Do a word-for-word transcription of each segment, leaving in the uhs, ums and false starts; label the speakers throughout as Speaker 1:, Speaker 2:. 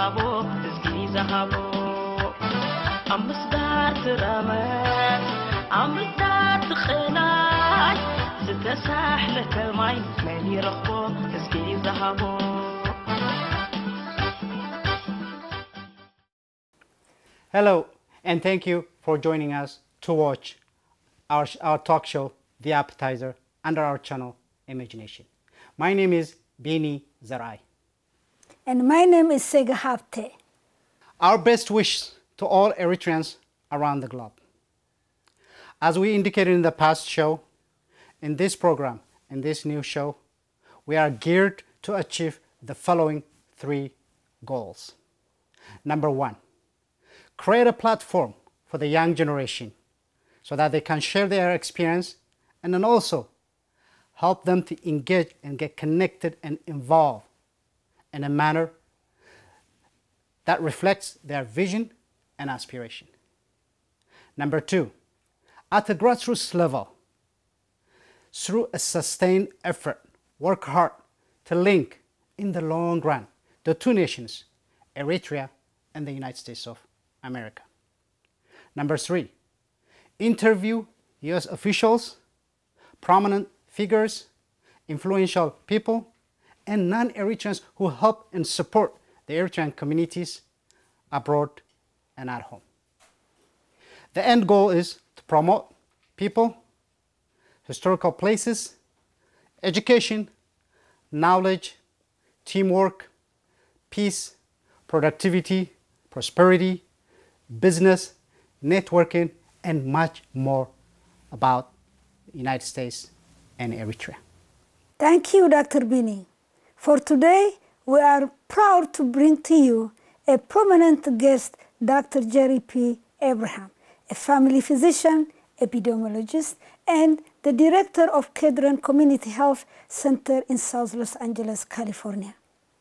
Speaker 1: زهابو تزكي زهابو أمسدار ترامات أمسدار تخلاي ستساح لك ماي ماني رخبو تزكي زهابو.
Speaker 2: Hello, and thank you for joining us to watch our, our talk show, The Appetizer, under our channel, ImagEnatioN. My name is Bini Zarai.
Speaker 3: And my name is Sega Hapte.
Speaker 2: Our best wishes to all Eritreans around the globe. As we indicated in the past show, in this program, in this new show, we are geared to achieve the following three goals. Number one, create a platform for the young generation so that they can share their experience and then also help them to engage and get connected and involved in a manner that reflects their vision and aspiration. Number two, at the grassroots level, through a sustained effort, work hard to link in the long run the two nations, Eritrea and the United States of America. Number three, interview U S officials, prominent figures, influential people, and non-Eritreans who help and support the Eritrean communities abroad and at home. The end goal is to promote people, historical places, education, knowledge, teamwork, peace, productivity, prosperity, business, networking, and much more about the United States and Eritrea.
Speaker 3: Thank you, Doctor Bini. For today, we are proud to bring to you a prominent guest, Doctor Jerry P. Abraham, a family physician, epidemiologist, and the director of Kedron Community Health Center in South Los Angeles, California.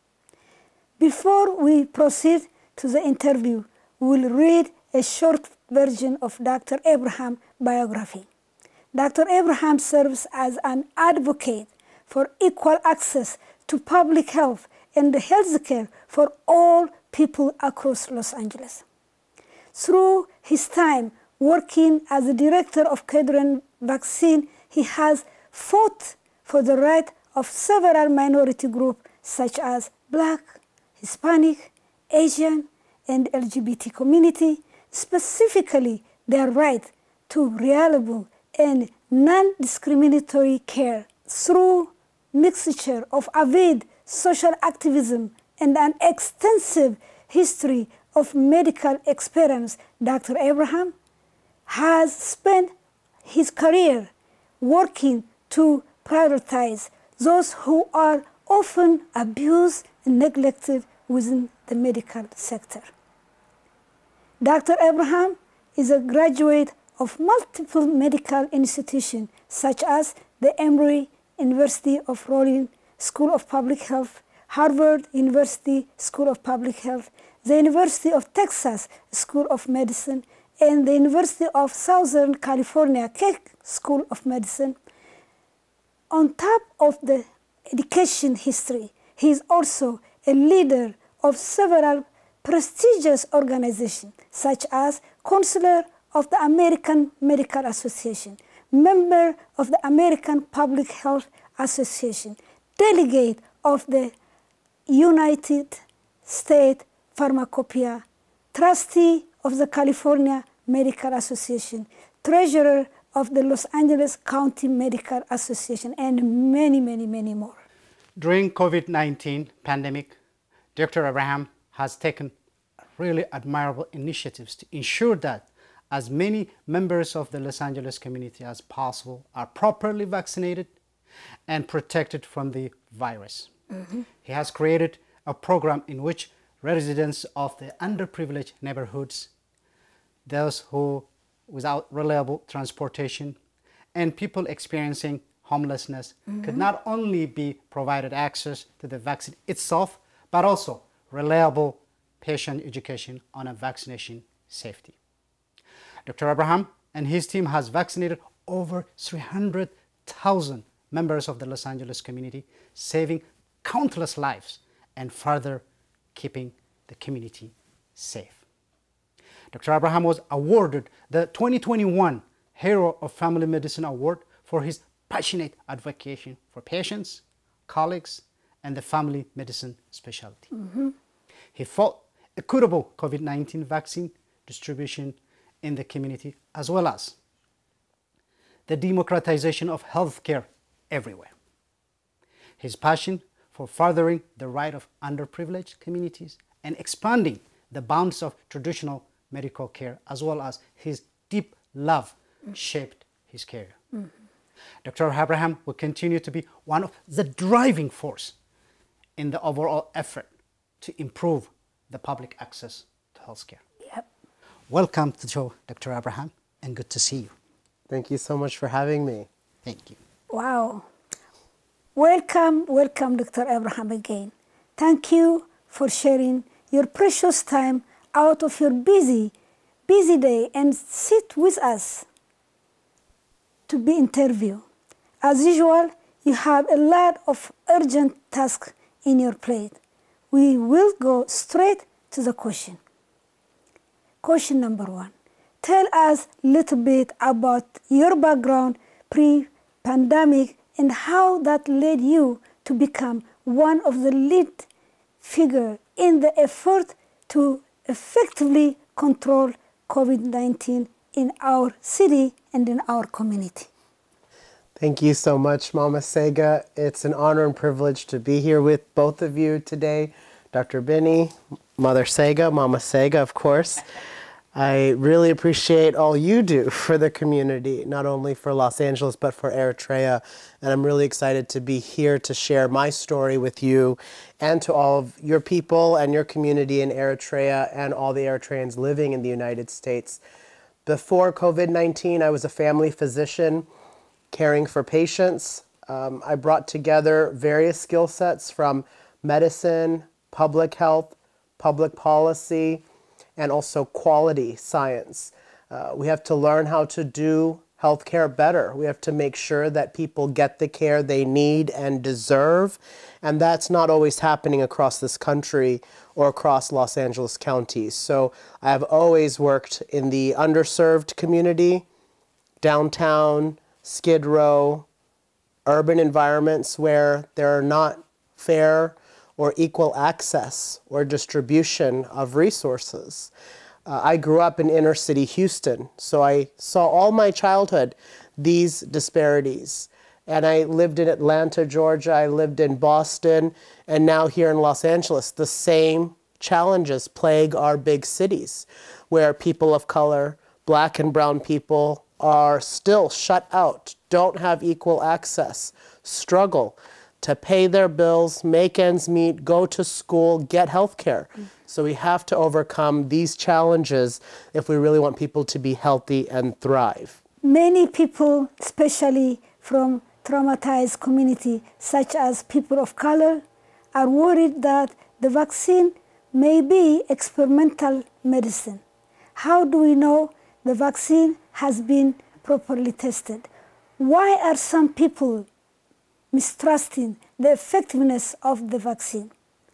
Speaker 3: Before we proceed to the interview, we'll read a short version of Doctor Abraham's biography. Doctor Abraham serves as an advocate for equal access to public health and health care for all people across Los Angeles. Through his time working as the director of Kedron Vaccine, he has fought for the right of several minority groups such as Black, Hispanic, Asian, and L G B T community, specifically their right to reliable and non-discriminatory care. Through mixture of avid social activism and an extensive history of medical experience, Doctor Abraham has spent his career working to prioritize those who are often abused and neglected within the medical sector. Doctor Abraham is a graduate of multiple medical institutions such as the Emory University of Rollins School of Public Health, Harvard University School of Public Health, the University of Texas School of Medicine, and the University of Southern California Keck School of Medicine. On top of the education history, he is also a leader of several prestigious organizations such as Counselor of the American Medical Association, member of the American Public Health Association, delegate of the United States Pharmacopoeia, trustee of the California Medical Association, treasurer of the Los Angeles County Medical Association, and many, many, many more.
Speaker 2: During COVID nineteen pandemic, Doctor Abraham has taken really admirable initiatives to ensure that as many members of the Los Angeles community as possible are properly vaccinated and protected from the virus. Mm-hmm. He has created a program in which residents of the underprivileged neighborhoods, those who without reliable transportation, and people experiencing homelessness mm-hmm. could not only be provided access to the vaccine itself, but also reliable patient education on a vaccination safety. Doctor Abraham and his team has vaccinated over three hundred thousand members of the Los Angeles community, saving countless lives and further keeping the community safe. Doctor Abraham was awarded the twenty twenty-one Hero of Family Medicine Award for his passionate advocacy for patients, colleagues, and the family medicine specialty. Mm-hmm. He fought equitable COVID nineteen vaccine distribution in the community, as well as the democratization of healthcare everywhere. His passion for furthering the right of underprivileged communities and expanding the bounds of traditional medical care, as well as his deep love, mm-hmm. shaped his career. Mm-hmm. Doctor Abraham will continue to be one of the driving force in the overall effort to improve the public access to healthcare.
Speaker 3: Yep.
Speaker 2: Welcome to the show, Doctor Abraham, and good to see you.
Speaker 4: Thank you so much for having me.
Speaker 2: Thank you.
Speaker 3: Wow. Welcome, welcome, Doctor Abraham again. Thank you for sharing your precious time out of your busy, busy day and sit with us to be interviewed. As usual, you have a lot of urgent tasks in your plate. We will go straight to the question. Question number one. Tell us a little bit about your background pre-pandemic and how that led you to become one of the lead figures in the effort to effectively control COVID nineteen in our city and in our community.
Speaker 4: Thank you so much, Mama Sega. It's an honor and privilege to be here with both of you today. Doctor Binny, Mother Sega, Mama Sega, of course. I really appreciate all you do for the community, not only for Los Angeles, but for Eritrea. And I'm really excited to be here to share my story with you and to all of your people and your community in Eritrea and all the Eritreans living in the United States. Before COVID nineteen, I was a family physician caring for patients. Um, I brought together various skill sets from medicine, public health, public policy, and also quality science. Uh, we have to learn how to do healthcare better. We have to make sure that people get the care they need and deserve, and that's not always happening across this country or across Los Angeles County. So I've always worked in the underserved community, downtown, Skid Row, urban environments where there are not fair or equal access or distribution of resources. Uh, I grew up in inner city Houston, so I saw all my childhood these disparities. And I lived in Atlanta, Georgia, I lived in Boston, and now here in Los Angeles, the same challenges plague our big cities, where people of color, black and brown people, are still shut out, don't have equal access, struggle to pay their bills, make ends meet, go to school, get health care. Mm-hmm. So we have to overcome these challenges if we really want people to be healthy and thrive.
Speaker 3: Many people, especially from traumatized community, such as people of color, are worried that the vaccine may be experimental medicine. How do we know the vaccine has been properly tested? Why are some people mistrusting the effectiveness of the vaccine?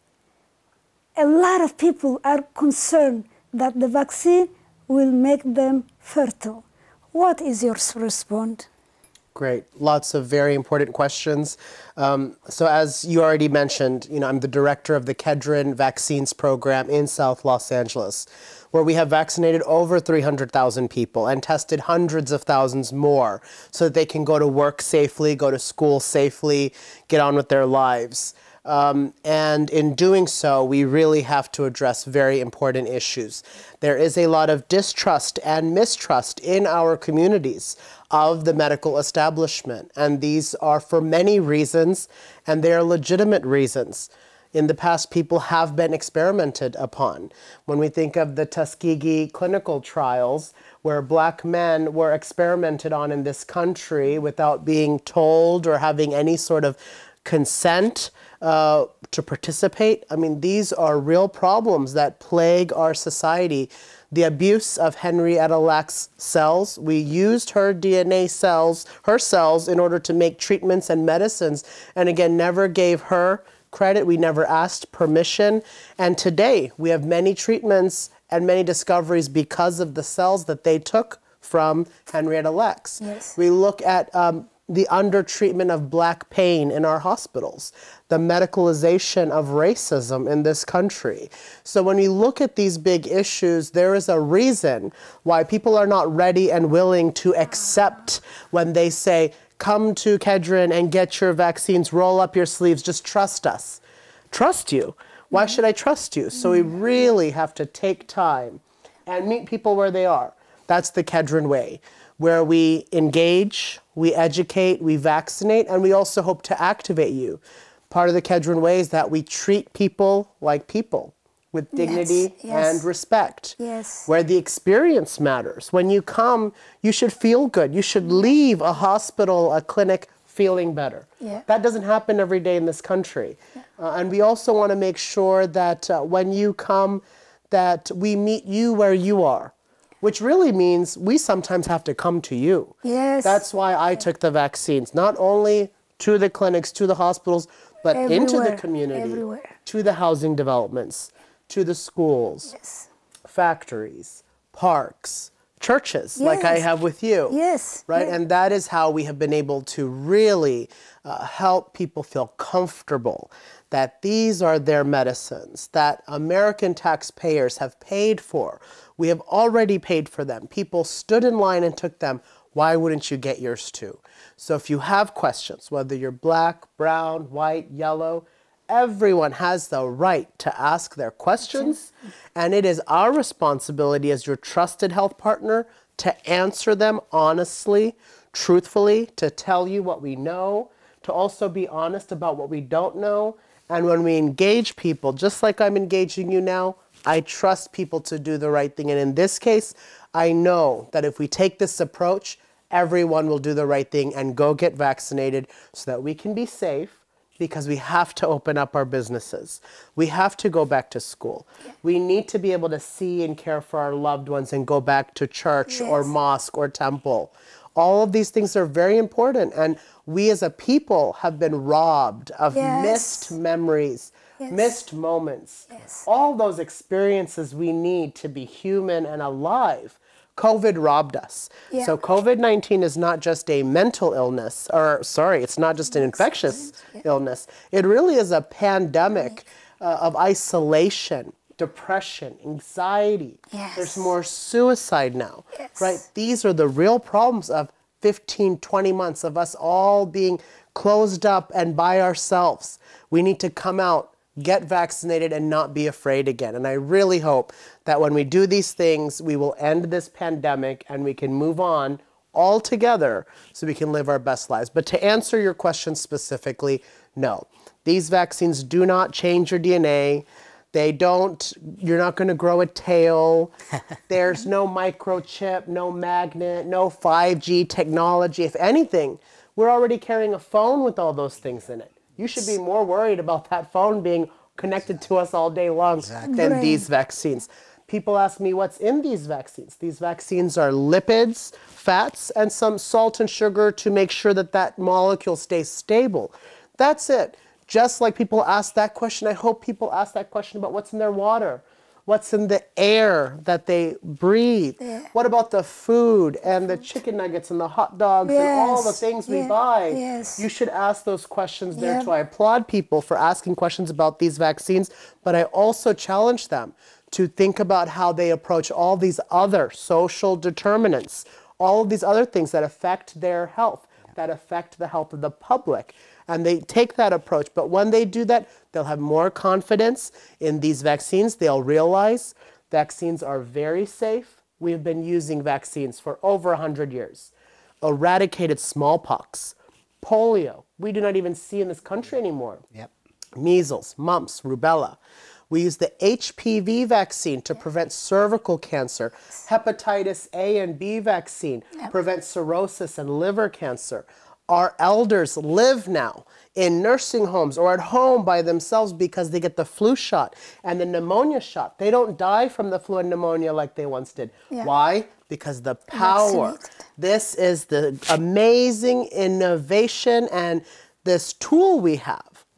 Speaker 3: A lot of people are concerned that the vaccine will make them fertile. What is your response?
Speaker 4: Great. Lots of very important questions. Um, so as you already mentioned, you know, I'm the director of the Kedron Vaccines Program in South Los Angeles, where we have vaccinated over three hundred thousand people and tested hundreds of thousands more so that they can go to work safely, go to school safely, get on with their lives. Um, and in doing so, we really have to address very important issues. There is a lot of distrust and mistrust in our communities of the medical establishment, and these are for many reasons, and they are legitimate reasons. In the past, people have been experimented upon. When we think of the Tuskegee clinical trials, where black men were experimented on in this country without being told or having any sort of consent uh, to participate, I mean, these are real problems that plague our society. The abuse of Henrietta Lacks' cells, we used her D N A cells, her cells, in order to make treatments and medicines, and again, never gave her credit. We never asked permission. And today we have many treatments and many discoveries because of the cells that they took from Henrietta Lacks.
Speaker 3: Yes.
Speaker 4: We look at um, the under-treatment of black pain in our hospitals, the medicalization of racism in this country. So when we look at these big issues, there is a reason why people are not ready and willing to accept when they say, come to Kedron and get your vaccines, roll up your sleeves, just trust us. Trust you? Why should I trust you? So we really have to take time and meet people where they are. That's the Kedron way, where we engage, we educate, we vaccinate, and we also hope to activate you. Part of the Kedron way is that we treat people like people, with dignity
Speaker 3: Yes, yes.
Speaker 4: and respect,
Speaker 3: Yes.
Speaker 4: where the experience matters. When you come, you should feel good. You should leave a hospital, a clinic, feeling better.
Speaker 3: Yeah.
Speaker 4: That doesn't happen every day in this country. Yeah. Uh, and we also want to make sure that uh, when you come, that we meet you where you are, which really means we sometimes have to come to you.
Speaker 3: Yes.
Speaker 4: That's why I took the vaccines, not only to the clinics, to the hospitals, but into the
Speaker 3: Everywhere,
Speaker 4: community,
Speaker 3: everywhere.
Speaker 4: to the housing developments, to the schools,
Speaker 3: Yes.
Speaker 4: factories, parks, churches, like I
Speaker 3: Yes.
Speaker 4: have with you.
Speaker 3: Yes.
Speaker 4: Right?
Speaker 3: Yeah.
Speaker 4: And that is how we have been able to really uh, help people feel comfortable that these are their medicines that American taxpayers have paid for. We have already paid for them. People stood in line and took them. Why wouldn't you get yours too? So if you have questions, whether you're black, brown, white, yellow, everyone has the right to ask their questions. And it is our responsibility as your trusted health partner to answer them honestly, truthfully, to tell you what we know, to also be honest about what we don't know. And when we engage people, just like I'm engaging you now, I trust people to do the right thing. And in this case, I know that if we take this approach, everyone will do the right thing and go get vaccinated so that we can be safe, because we have to open up our businesses. We have to go back to school. We need to be able to see and care for our loved ones and go back to church or
Speaker 3: Yes.
Speaker 4: mosque or temple. All of these things are very important. And we as a people have been robbed of
Speaker 3: Yes.
Speaker 4: missed memories,
Speaker 3: Yes.
Speaker 4: missed moments,
Speaker 3: Yes.
Speaker 4: all those experiences we need to be human and alive. COVID robbed us.
Speaker 3: Yeah.
Speaker 4: So COVID nineteen is not just a mental illness, or sorry, it's not just an infectious
Speaker 3: Yeah.
Speaker 4: illness. It really is a pandemic uh, of isolation, depression, anxiety.
Speaker 3: Yes.
Speaker 4: There's more suicide now,
Speaker 3: Yes.
Speaker 4: right? These are the real problems of fifteen, twenty months of us all being closed up and by ourselves. We need to come out, get vaccinated, and not be afraid again. And I really hope that when we do these things, we will end this pandemic and we can move on all together so we can live our best lives. But to answer your question specifically, no. These vaccines do not change your D N A. They don't, you're not going to grow a tail. There's no microchip, no magnet, no five G technology. If anything, we're already carrying a phone with all those things in it. You should be more worried about that phone being connected to us all day long
Speaker 2: Exactly.
Speaker 4: than
Speaker 3: Right.
Speaker 4: these vaccines. People ask me what's in these vaccines. These vaccines are lipids, fats, and some salt and sugar to make sure that that molecule stays stable. That's it. Just like people ask that question, I hope people ask that question about what's in their water, what's in the air that they breathe.
Speaker 3: Yeah.
Speaker 4: What about the food and the chicken nuggets and the hot dogs and all the
Speaker 3: Yes.
Speaker 4: things we
Speaker 3: Yeah.
Speaker 4: buy?
Speaker 3: Yes.
Speaker 4: You should ask those questions there
Speaker 3: Yep.
Speaker 4: too. I applaud people for asking questions about these vaccines, but I also challenge them to think about how they approach all these other social determinants, all of these other things that affect their health, that affect the health of the public. And they take that approach. But when they do that, they'll have more confidence in these vaccines. They'll realize vaccines are very safe. We have been using vaccines for over one hundred years. Eradicated smallpox, polio, we do not even see in this country anymore.
Speaker 2: Yep.
Speaker 4: Measles, mumps, rubella. We use the H P V vaccine to prevent cervical cancer. Hepatitis A and B vaccine prevents cirrhosis and liver cancer. Our elders live now in nursing homes or at home by themselves because they get the flu shot and the pneumonia shot. They don't die from the flu and pneumonia like they once did.
Speaker 3: Yeah.
Speaker 4: Why? Because the power.
Speaker 3: Vaccinated.
Speaker 4: This is the amazing innovation and this tool we have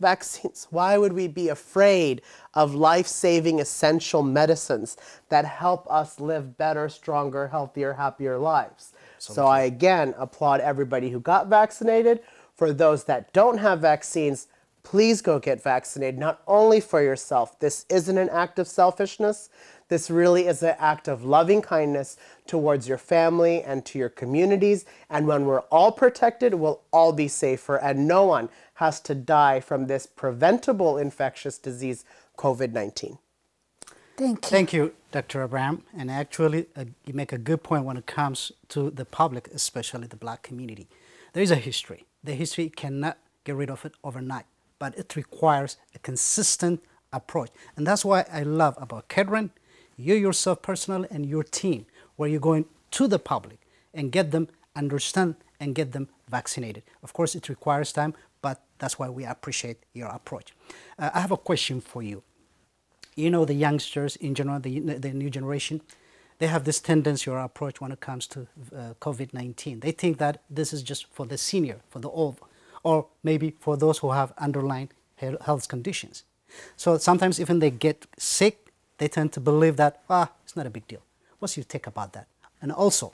Speaker 4: vaccines? Why would we be afraid of life-saving essential medicines that help us live better, stronger, healthier, happier lives? So I again applaud everybody who got vaccinated. For those that don't have vaccines, please go get vaccinated, not only for yourself. This isn't an act of selfishness. This really is an act of loving kindness towards your family and to your communities. And when we're all protected, we'll all be safer, and no one has to die from this preventable infectious disease, COVID nineteen.
Speaker 3: Thank you.
Speaker 2: Thank you, Doctor Abraham. And actually, uh, you make a good point when it comes to the public, especially the Black community. There is a history. The history cannot get rid of it overnight, but it requires a consistent approach. And that's why I love about Kedron, you yourself personally and your team, where you're going to the public and get them understand and get them vaccinated. Of course, it requires time, but that's why we appreciate your approach. Uh, I have a question for you. You know, the youngsters in general, the, the new generation, they have this tendency or approach when it comes to uh, COVID nineteen. They think that this is just for the senior, for the old, or maybe for those who have underlying health conditions. So sometimes even they get sick, they tend to believe that, ah, it's not a big deal. What's your take about that? And also,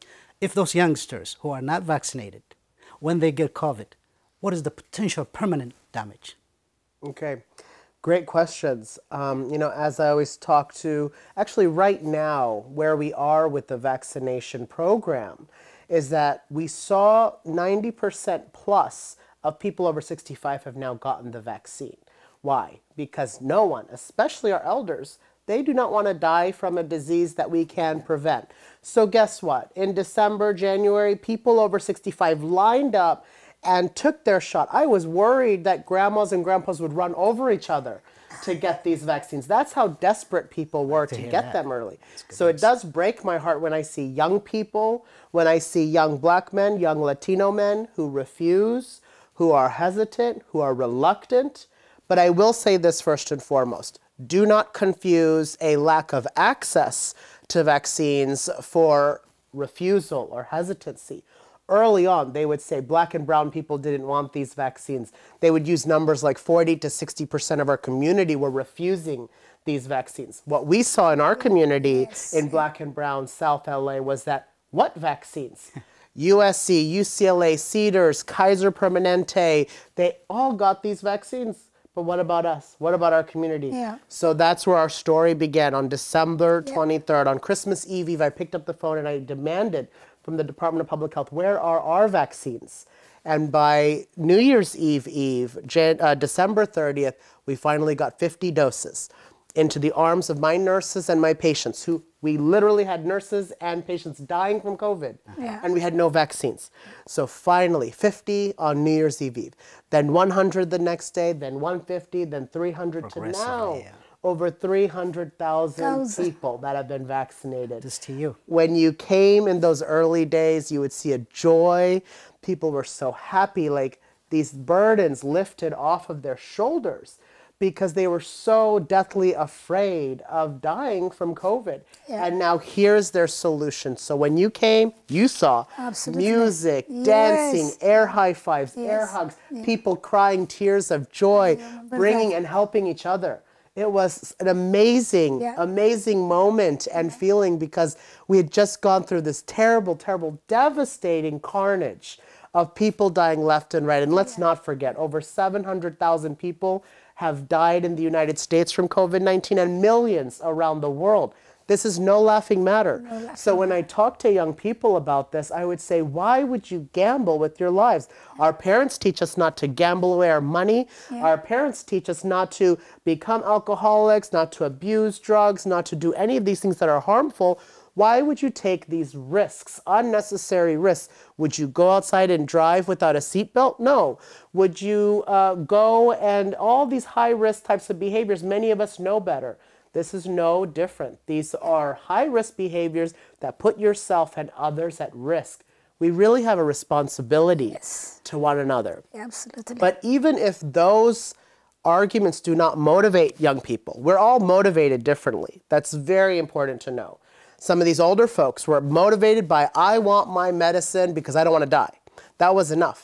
Speaker 2: if those youngsters who are not vaccinated, when they get COVID, what is the potential permanent damage?
Speaker 4: Okay, great questions. Um, you know, as I always talk to, actually right now, where we are with the vaccination program, is that we saw ninety percent plus of people over sixty-five have now gotten the vaccine. Why? Because no one, especially our elders, they do not want to die from a disease that we can prevent. So guess what? In December, January, people over sixty-five lined up and took their shot. I was worried that grandmas and grandpas would run over each other to get these vaccines. That's how desperate people were to, to get that. them early. So news. It does break my heart when I see young people, when I see young Black men, young Latino men who refuse, who are hesitant, who are reluctant. But I will say this first and foremost. Do not confuse a lack of access to vaccines for refusal or hesitancy. Early on, they would say Black and brown people didn't want these vaccines. They would use numbers like forty to sixty percent of our community were refusing these vaccines. What we saw in our community yes. in Black and brown South L A was that, what vaccines? U S C, U C L A, Cedars, Kaiser Permanente, they all got these vaccines. But what about us? What about our community?
Speaker 3: Yeah.
Speaker 4: So that's where our story began on December twenty-third. Yeah. On Christmas Eve Eve, I picked up the phone and I demanded from the Department of Public Health, where are our vaccines? And by New Year's Eve Eve, Jan uh, December thirtieth, we finally got fifty doses into the arms of my nurses and my patients, who we literally had nurses and patients dying from COVID,
Speaker 3: yeah.
Speaker 4: and we had no vaccines. So finally, fifty on New Year's Eve Eve, then one hundred the next day, then one hundred fifty, then three hundred to now. Yeah. Over three hundred thousand people that have been vaccinated.
Speaker 2: Just to you.
Speaker 4: When you came in those early days, you would see a joy. People were so happy, like these burdens lifted off of their shoulders because they were so deathly afraid of dying from COVID. Yeah. And now here's their solution. So when you came, you saw Absolutely. music, yes. dancing, air high fives, yes. air hugs, yeah. people crying tears of joy, bringing and helping each other. It was an amazing, yeah. amazing moment and feeling because we had just gone through this terrible, terrible, devastating carnage of people dying left and right. And let's yeah. not forget, over seven hundred thousand people have died in the United States from COVID nineteen and millions around the world. This is no laughing matter. No laughing so when I talk to young people about this, I would say, why would you gamble with your lives? Our parents teach us not to gamble away our money. Yeah. Our parents teach us not to become alcoholics, not to abuse drugs, not to do any of these things that are harmful. Why would you take these risks, unnecessary risks? Would you go outside and drive without a seatbelt? No. Would you uh, go and all these high-risk types of behaviors? Many of us know better. This is no different. These are high-risk behaviors that put yourself and others at risk. We really have a responsibility yes. to one another.
Speaker 3: Absolutely.
Speaker 4: But even if those arguments do not motivate young people, we're all motivated differently. That's very important to know. Some of these older folks were motivated by, I want my medicine because I don't want to die. That was enough.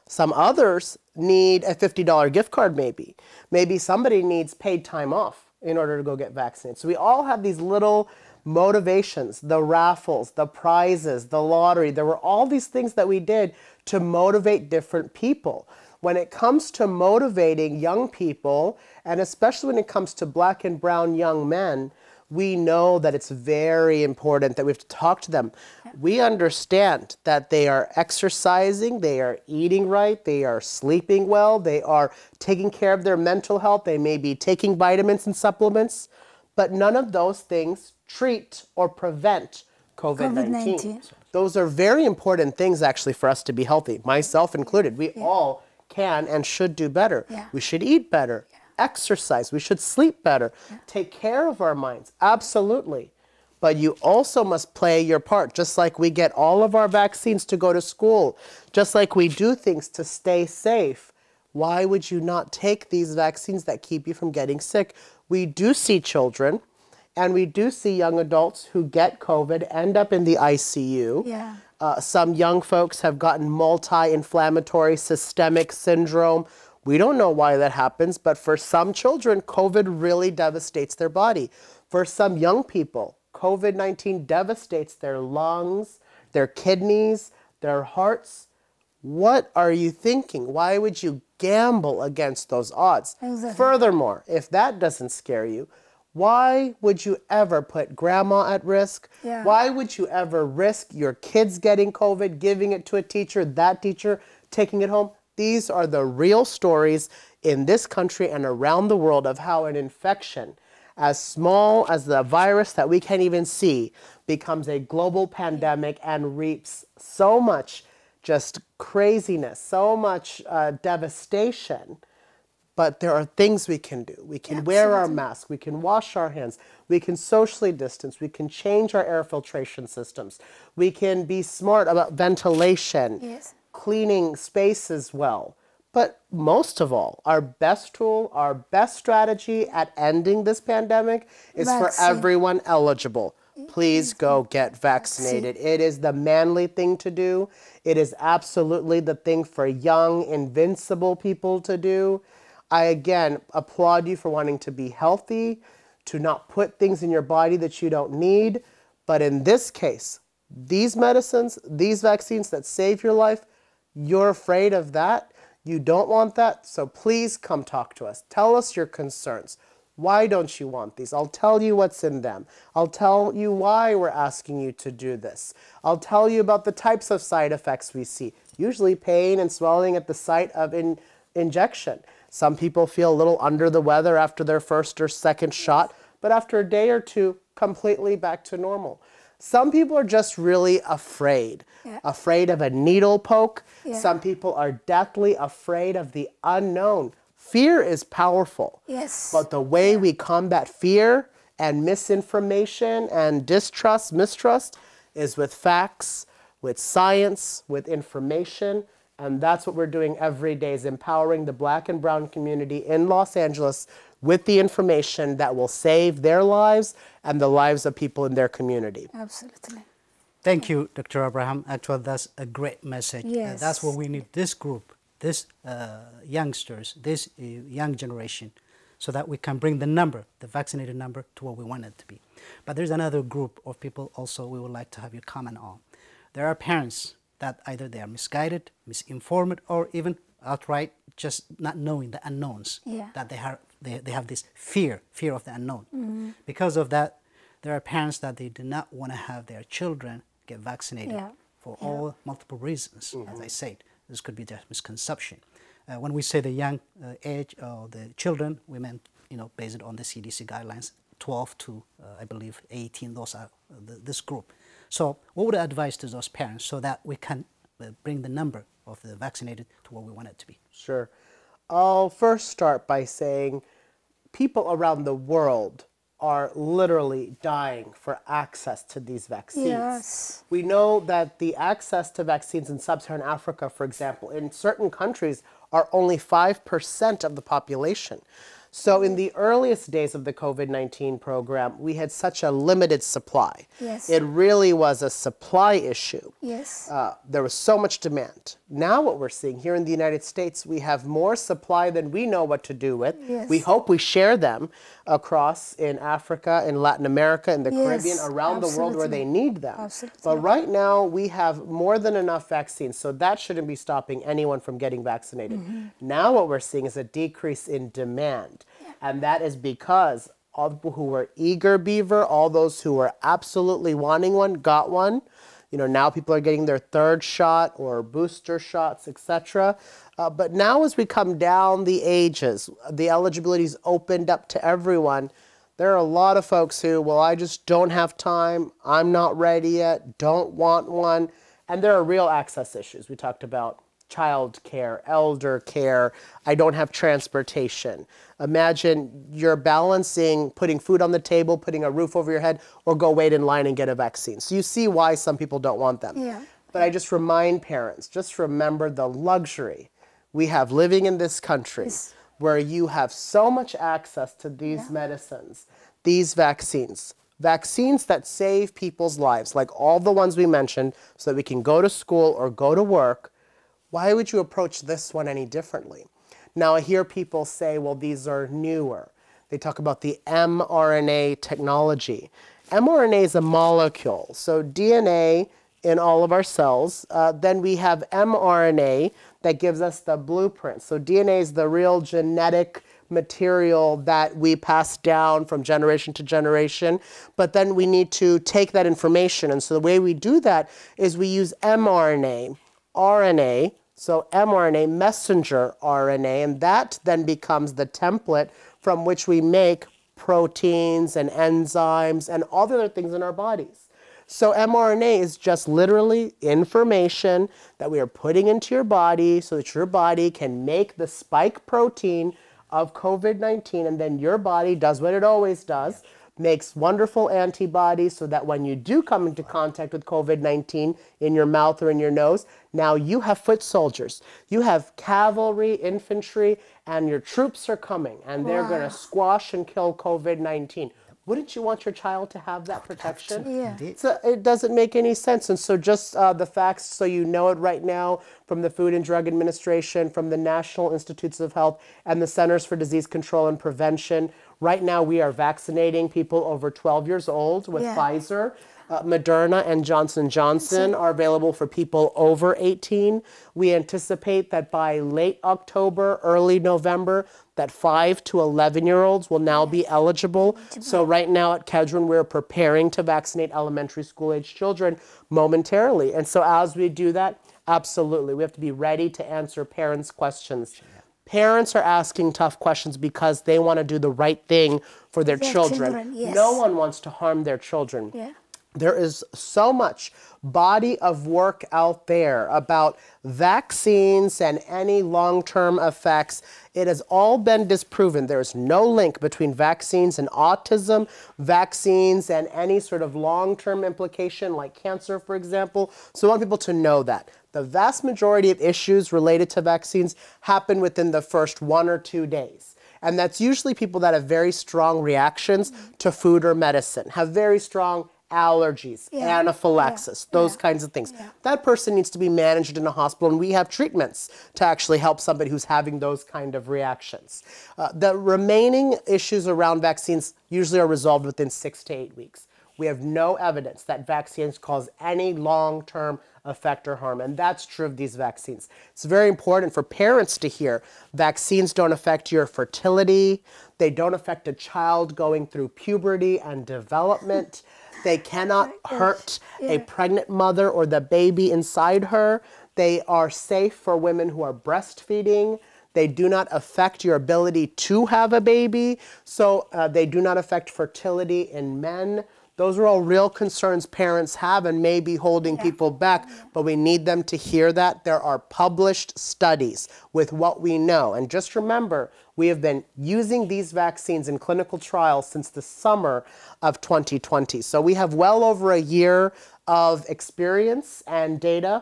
Speaker 4: Some others need a fifty dollar gift card maybe. Maybe somebody needs paid time off in order to go get vaccinated. So we all have these little motivations, the raffles, the prizes, the lottery. There were all these things that we did to motivate different people. When it comes to motivating young people, and especially when it comes to black and brown young men, we know that it's very important that we have to talk to them. We understand that they are exercising, they are eating right, they are sleeping well, they are taking care of their mental health, they may be taking vitamins and supplements, but none of those things treat or prevent COVID nineteen. Those are very important things actually for us to be healthy, myself included. We yeah. all can and should do better. Yeah. We should eat better, yeah. exercise, we should sleep better, yeah. take care of our minds, absolutely. But you also must play your part, just like we get all of our vaccines to go to school, just like we do things to stay safe. Why would you not take these vaccines that keep you from getting sick? We do see children and we do see young adults who get COVID, end up in the I C U. Yeah. Uh, some young folks have gotten multi-inflammatory systemic syndrome. We don't know why that happens, but for some children, COVID really devastates their body. For some young people, COVID nineteen devastates their lungs, their kidneys, their hearts. What are you thinking? Why would you gamble against those odds? Exactly. Furthermore, if that doesn't scare you, why would you ever put grandma at risk? Yeah. Why would you ever risk your kids getting COVID, giving it to a teacher, that teacher taking it home? These are the real stories in this country and around the world of how an infection, as small as the virus that we can't even see, becomes a global pandemic and reaps so much just craziness, so much uh, devastation. But there are things we can do. We can Absolutely. wear our mask, we can wash our hands, we can socially distance, we can change our air filtration systems, we can be smart about ventilation, yes. cleaning spaces well. But most of all, our best tool, our best strategy at ending this pandemic is Vaccine. for everyone eligible. Please go get vaccinated. It is the manly thing to do. It is absolutely the thing for young, invincible people to do. I, again, applaud you for wanting to be healthy, to not put things in your body that you don't need. But in this case, these medicines, these vaccines that save your life, you're afraid of that. You don't want that. So please come talk to us. Tell us your concerns. Why don't you want these? I'll tell you what's in them. I'll tell you why we're asking you to do this. I'll tell you about the types of side effects we see. Usually pain and swelling at the site of in injection. Some people feel a little under the weather after their first or second shot, but after a day or two, completely back to normal. Some people are just really afraid, yeah. afraid of a needle poke. Yeah. Some people are deathly afraid of the unknown. Fear is powerful, yes. but the way yeah. we combat fear and misinformation and distrust, mistrust, is with facts, with science, with information. And that's what we're doing every day, is empowering the black and brown community in Los Angeles with the information that will save their lives and the lives of people in their community.
Speaker 3: Absolutely.
Speaker 2: Thank you, Doctor Abraham. Actually, that's a great message.
Speaker 3: Yes.
Speaker 2: Uh, that's what we need, this group, this uh, youngsters, this uh, young generation, so that we can bring the number, the vaccinated number, to what we want it to be. But there's another group of people also we would like to have you comment on. There are parents that either they are misguided, misinformed, or even outright just not knowing the unknowns, yeah. that they have, they, they have this fear, fear of the unknown. Mm-hmm. Because of that, there are parents that they do not want to have their children get vaccinated yeah. for yeah. all multiple reasons, mm-hmm. as I said. This could be just misconception. Uh, when we say the young uh, age of the children, we meant, you know, based on the C D C guidelines, twelve to, uh, I believe, eighteen, those are uh, the, this group. So what would I advise to those parents so that we can uh, bring the number of the vaccinated to what we want it to be?
Speaker 4: Sure. I'll first start by saying people around the world are literally dying for access to these vaccines.
Speaker 3: Yes.
Speaker 4: We know that the access to vaccines in sub-Saharan Africa, for example, in certain countries are only five percent of the population. So in the earliest days of the COVID nineteen program, we had such a limited supply.
Speaker 3: Yes.
Speaker 4: It really was a supply issue.
Speaker 3: Yes.
Speaker 4: Uh, there was so much demand, now what we're seeing here in the United States, we have more supply than we know what to do with.
Speaker 3: Yes.
Speaker 4: We hope we share them across in Africa, in Latin America, in the
Speaker 3: Yes,
Speaker 4: Caribbean, around the world where they
Speaker 3: absolutely.
Speaker 4: need them.
Speaker 3: Absolutely.
Speaker 4: But right now, we have more than enough vaccines, so that shouldn't be stopping anyone from getting vaccinated.
Speaker 3: Mm-hmm.
Speaker 4: Now what we're seeing is a decrease in demand, and that is because all the people who were eager beaver, all those who were absolutely wanting one, got one. You know, now people are getting their third shot or booster shots, et cetera. Uh, but now as we come down the ages, the eligibility is opened up to everyone. There are a lot of folks who, well, I just don't have time, I'm not ready yet, don't want one. And there are real access issues. We talked about child care, elder care, I don't have transportation. Imagine you're balancing putting food on the table, putting a roof over your head, or go wait in line and get a vaccine. So you see why some people don't want them.
Speaker 3: Yeah.
Speaker 4: But I just remind parents, just remember the luxury we have living in this country
Speaker 3: Yes.
Speaker 4: where you have so much access to these
Speaker 3: Yeah.
Speaker 4: medicines, these vaccines. Vaccines that save people's lives, like all the ones we mentioned, so that we can go to school or go to work. Why would you approach this one any differently? Now, I hear people say, well, these are newer. They talk about the mRNA technology. mRNA is a molecule, so D N A in all of our cells. Uh, then we have mRNA that gives us the blueprint. So D N A is the real genetic material that we pass down from generation to generation, but then we need to take that information. And so the way we do that is we use mRNA, R N A, so mRNA, messenger R N A, and that then becomes the template from which we make proteins and enzymes and all the other things in our bodies. So mRNA is just literally information that we are putting into your body so that your body can make the spike protein of COVID nineteen, and then your body does what it always does, makes wonderful antibodies so that when you do come into contact with COVID nineteen in your mouth or in your nose, now you have foot soldiers. You have cavalry, infantry, and your troops are coming, and they're going to squash and kill COVID nineteen. Wouldn't you want your child to have that protection?
Speaker 3: Yeah.
Speaker 4: So it doesn't make any sense. And so just uh, the facts, so you know it right now, from the Food and Drug Administration, from the National Institutes of Health, and the Centers for Disease Control and Prevention. Right now, we are vaccinating people over twelve years old with
Speaker 3: Yeah.
Speaker 4: Pfizer. Uh, Moderna and Johnson and Johnson are available for people over eighteen. We anticipate that by late October, early November, that five to eleven-year-olds will now be eligible. So right now at Kedron, we're preparing to vaccinate elementary school-age children momentarily. And so as we do that, absolutely, we have to be ready to answer parents' questions. Parents are asking tough questions because they want to do the right thing for their,
Speaker 3: Their
Speaker 4: children.
Speaker 3: children, yes.
Speaker 4: No one wants to harm their children.
Speaker 3: Yeah.
Speaker 4: There is so much body of work out there about vaccines and any long-term effects. It has all been disproven. There is no link between vaccines and autism, vaccines and any sort of long-term implication like cancer, for example. So I want people to know that. The vast majority of issues related to vaccines happen within the first one or two days. And that's usually people that have very strong reactions to food or medicine, have very strong allergies,
Speaker 3: Yeah.
Speaker 4: anaphylaxis,
Speaker 3: Yeah.
Speaker 4: those
Speaker 3: Yeah.
Speaker 4: kinds of things.
Speaker 3: Yeah.
Speaker 4: That person needs to be managed in a hospital, and we have treatments to actually help somebody who's having those kind of reactions. Uh, the remaining issues around vaccines usually are resolved within six to eight weeks. We have no evidence that vaccines cause any long-term effect or harm, and that's true of these vaccines. It's very important for parents to hear vaccines don't affect your fertility, they don't affect a child going through puberty and development. They cannot hurt a pregnant mother or the baby inside her. They are safe for women who are breastfeeding. They do not affect your ability to have a baby. So uh, they do not affect fertility in men. Those are all real concerns parents have and may be holding people back, but we need them to hear that. There are published studies with what we know. And just remember, we have been using these vaccines in clinical trials since the summer of twenty twenty. So we have well over a year of experience and data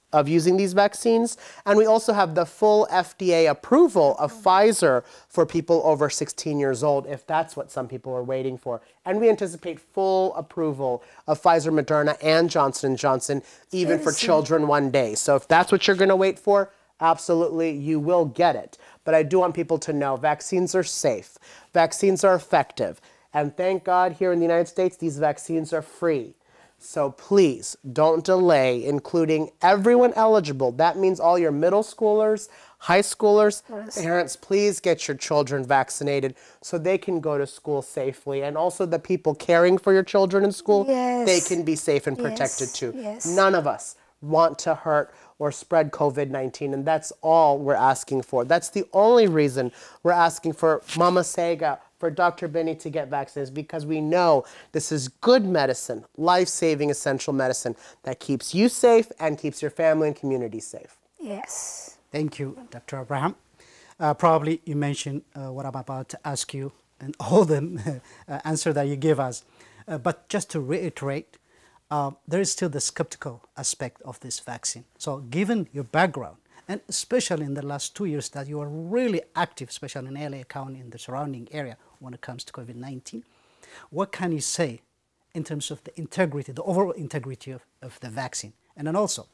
Speaker 4: of using these vaccines. And we also have the full F D A approval of Pfizer for people over sixteen years old, if that's what some people are waiting for. And we anticipate full approval of Pfizer, Moderna, and Johnson and Johnson, even for children one day. So if that's what you're going to wait for, absolutely, you will get it. But I do want people to know vaccines are safe. Vaccines are effective. And thank God here in the United States, these vaccines are free. So please don't delay including everyone eligible. That means all your middle schoolers, high schoolers, yes. Parents, please get your children vaccinated so they can go to school safely. And also the people caring for your children in school, yes. They can be safe and protected yes. too. Yes. None of us want to hurt or spread COVID nineteen, and that's all we're asking for. That's the only reason we're asking for Mama Sega, for Doctor Binny to get vaccinated, because we know this is good medicine, life-saving essential medicine that keeps you safe and keeps your family and community safe.
Speaker 3: Yes.
Speaker 2: Thank you, Doctor Abraham. Uh, probably you mentioned uh, what I'm about to ask you and all the uh, answer that you give us. Uh, but just to reiterate, uh, there is still the skeptical aspect of this vaccine. So given your background, and especially in the last two years that you are really active, especially in L A County and the surrounding area when it comes to COVID nineteen, what can you say in terms of the integrity, the overall integrity of, of the vaccine? And then also,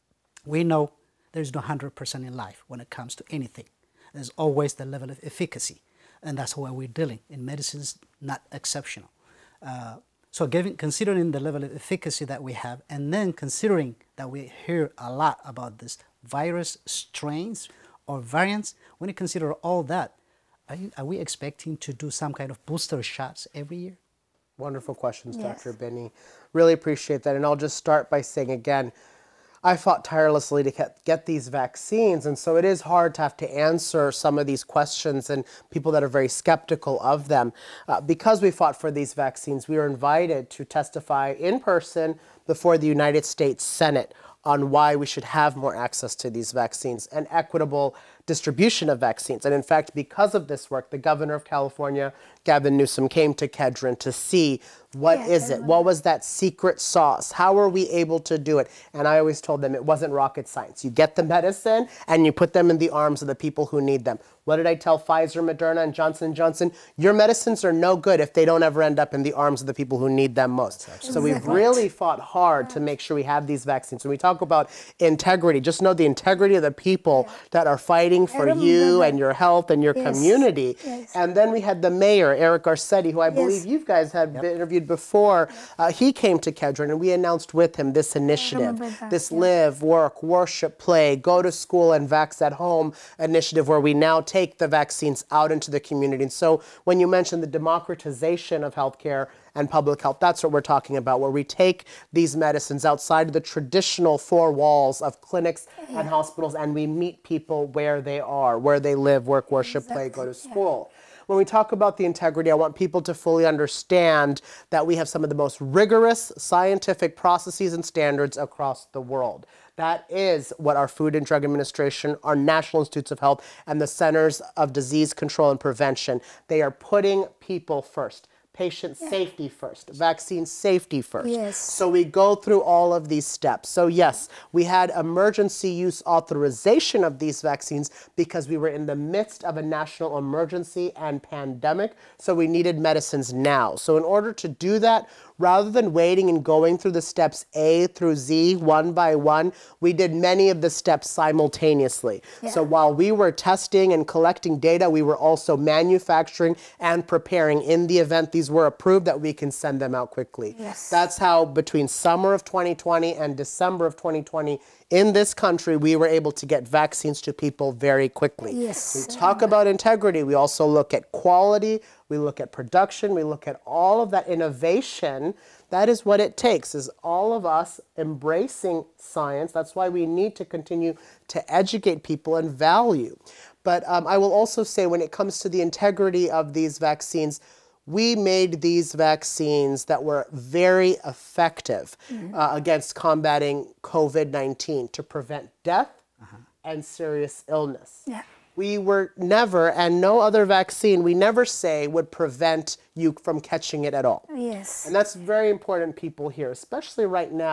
Speaker 2: we know there's no one hundred percent in life when it comes to anything. There's always the level of efficacy, and that's why we're dealing. In medicine, is not exceptional. Uh, so given, considering the level of efficacy that we have, and then considering that we hear a lot about this virus strains or variants, when you consider all that, are, you, are we expecting to do some kind of booster shots every year?
Speaker 4: Wonderful questions,
Speaker 3: yes.
Speaker 4: Doctor Binny. Really appreciate that. And I'll just start by saying again, I fought tirelessly to get, get these vaccines, and so it is hard to have to answer some of these questions and people that are very skeptical of them. Uh, because we fought for these vaccines, we were invited to testify in person before the United States Senate on why we should have more access to these vaccines and equitable distribution of vaccines. And in fact, because of this work, the governor of California, Gavin Newsom, came to Kedron to see what yeah, is it? What was that secret sauce? How are we able to do it? And I always told them it wasn't rocket science. You get the medicine and you put them in the arms of the people who need them. What did I tell Pfizer, Moderna, and Johnson and Johnson? Your medicines are no good if they don't ever end up in the arms of the people who need them most. So we've really fought hard to make sure we have these vaccines. When we talk about integrity, just know the integrity of the people yeah. that are fighting for you and your health and your yes. community. Yes. And then we had the mayor, Eric Garcetti, who I yes. believe you guys had yep. interviewed before. Uh, he came to Kedron, and we announced with him this initiative, this yeah. live, work, worship, play, go to school, and vax at home initiative, where we now take the vaccines out into the community. And so when you mentioned the democratization of healthcare and public health, that's what we're talking about, where we take these medicines outside of the traditional four walls of clinics yeah. and hospitals, and we meet people where they are, where they live, work, worship, exactly. play, go to school. Yeah. When we talk about the integrity, I want people to fully understand that we have some of the most rigorous scientific processes and standards across the world. That is what our Food and Drug Administration, our National Institutes of Health, and the Centers of Disease Control and Prevention, they are putting people first. Patient yeah. safety first, vaccine safety first.
Speaker 3: Yes.
Speaker 4: So we go through all of these steps. So yes, we had emergency use authorization of these vaccines because we were in the midst of a national emergency and pandemic, so we needed medicines now. So in order to do that, rather than waiting and going through the steps A through Z one by one, we did many of the steps simultaneously. Yeah. So while we were testing and collecting data, we were also manufacturing and preparing in the event these were approved that we can send them out quickly.
Speaker 3: Yes.
Speaker 4: That's how between summer of twenty twenty and December of twenty twenty, in this country, we were able to get vaccines to people very quickly.
Speaker 3: Yes.
Speaker 4: We talk about integrity. We also look at quality. We look at production. We look at all of that innovation. That is what it takes, is all of us embracing science. That's why we need to continue to educate people and value. But um, I will also say, when it comes to the integrity of these vaccines, we made these vaccines that were very effective mm-hmm. uh, against combating COVID nineteen to prevent death uh-huh. and serious illness.
Speaker 3: Yeah.
Speaker 4: We were never, and no other vaccine, we never say would prevent you from catching it at all.
Speaker 3: Yes.
Speaker 4: And that's very important, people here, especially right now